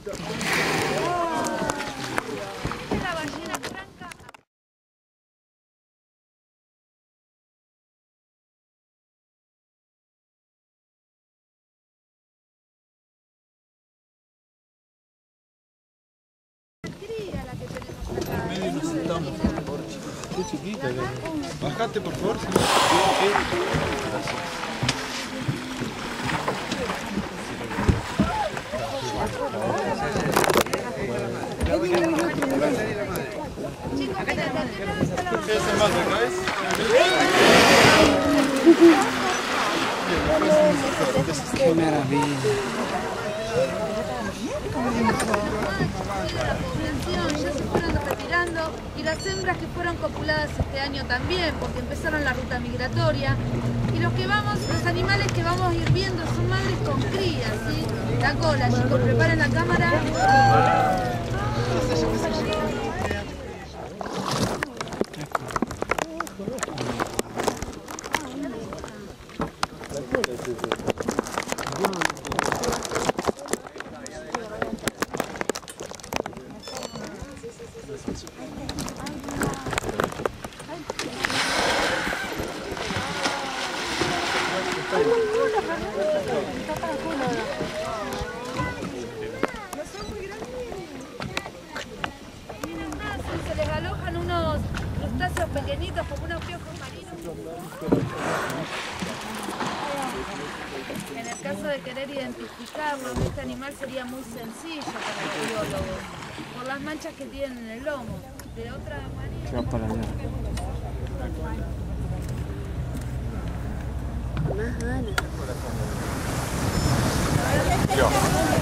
La ballena franca. La que tenemos acá. Medio nos sentamos. Qué chiquita. Bajate, por favor. Sí. ¿Qué hace más acá? Qué maravilla. La población ya se fueron retirando y las hembras que fueron copuladas este año también, porque empezaron la ruta migratoria. Y los animales que vamos a ir viendo son madres con crías, ¿sí? La cola, chicos, preparen la cámara. Se les alojan unos crustáceos pequeñitos como unos piojos marinos. En el caso de querer identificarlo, este animal sería muy sencillo para los biólogos, por las manchas que tienen en el lomo. De otra manera... Se va para allá. Más ganas.